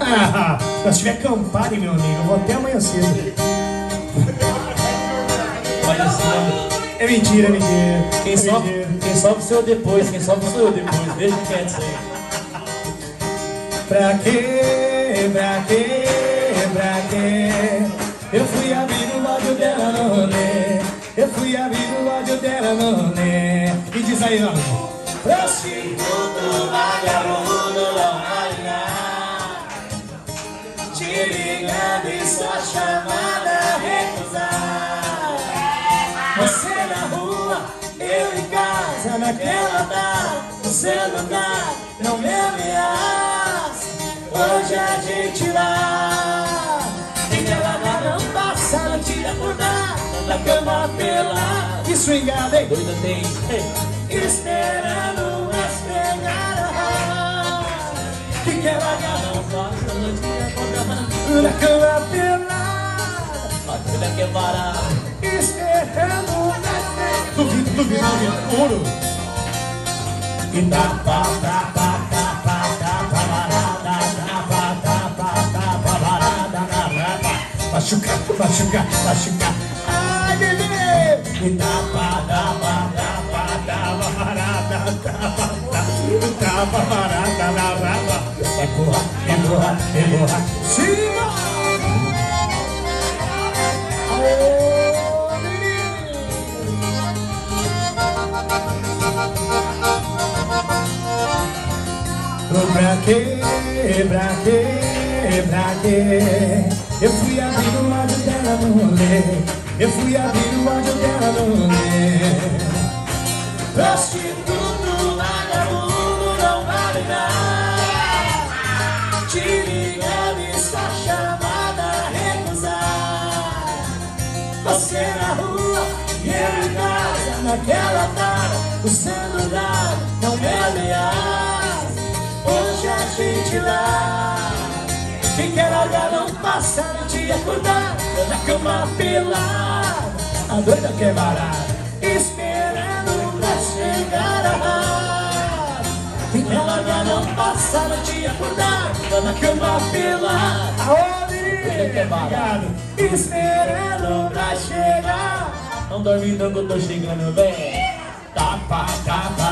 Ah, se tiver Campari, meu amigo, eu vou até amanhã cedo. Olha assim, É mentira, é mentira. quem sofre sou eu depois, quem sofre sou eu depois. Deixa quieto isso aí. Pra quê, pra quê, pra quê? Eu fui abrir o ódio dela no rolê. Eu fui abrir o ódio dela no rolê. E diz aí, ó. Prostituto, vagabundo, não vale nada. Te ligando e sua chamada recusar. Você na rua, eu em casa, naquela tarde. Você não dá, não me ameaça. Hoje a gente lá. E ela não passa, não tira por nada. Na cama pela e swingada, hein? Doida tem. Esperando esfregar. Que ela não passa, não tira por nada. Na cama pela A doida quer varar. esperando esfregar. Duvido, ouro. E tapa, tapa, tapa, tapa, varada, tapa, tapa, tapa, varada na rapa. Machuca, machuca, machuca. Ai, bebê! E tapa, tapa, tapa, tapa, varada, tapa, tapa, varada na rapa. Empurra, empurra, empurra. Siga! Pra quê, pra quê, pra quê? Eu fui abrir o ódio dela no rolê. Eu fui abrir o ódio dela no rolê. Prostituto, vagabundo, não vale nada. Te ligando e sua chamada recusar. Você na rua e eu em casa, naquela tarde. Você não dá, não me ameaça. Hoje a gente lá. Quem quer largar não passa no dia acordar. Na cama pelada, a doida quer varar. Esperando pra chegar a raiva. Quem quer largar não passa no dia acordar. Na cama pelada, a doida quer varar. Esperando pra chegar. Não dorme não que eu tô chegando, vem. Tapa, tapa.